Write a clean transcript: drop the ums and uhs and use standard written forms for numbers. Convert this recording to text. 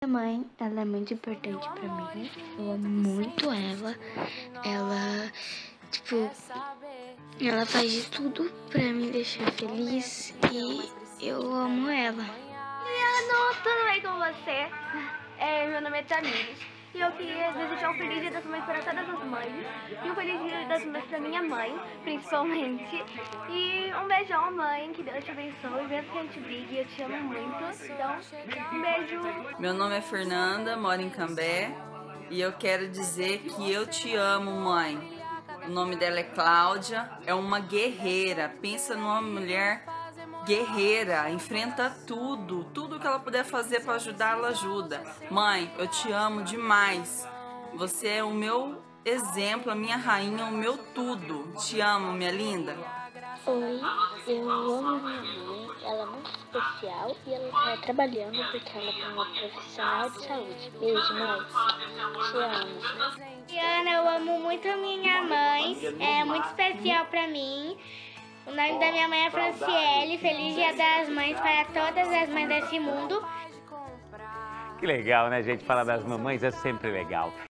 Minha mãe, ela é muito importante pra mim. Eu amo muito ela. Ela, tipo, ela faz de tudo pra me deixar feliz e eu amo ela. Juliano, tudo bem com você? Meu nome é Tamires e eu queria desejar um feliz Dia das Mães para todas as mães e um feliz Dia das Mães para minha mãe, principalmente. E um beijão, mãe, que Deus te abençoe, mesmo que a gente brigue, eu te amo muito. Então, um beijo. Meu nome é Fernanda, moro em Cambé e eu quero dizer que eu te amo, mãe. O nome dela é Cláudia, é uma guerreira. Pensa numa mulher guerreira, enfrenta tudo que ela puder fazer para ajudar, ela ajuda. Mãe, eu te amo demais. Você é o meu exemplo, a minha rainha, o meu tudo. Te amo, minha linda. Oi, eu amo minha mãe, ela é muito especial e ela tá trabalhando porque ela é uma profissional de saúde. Beijo, mãe. Te amo. Diana, eu amo muito a minha mãe, é muito especial pra mim. O nome da minha mãe é Franciele. Feliz Dia das Mães para todas as mães desse mundo. Que legal, né, gente? Falar das mamães é sempre legal.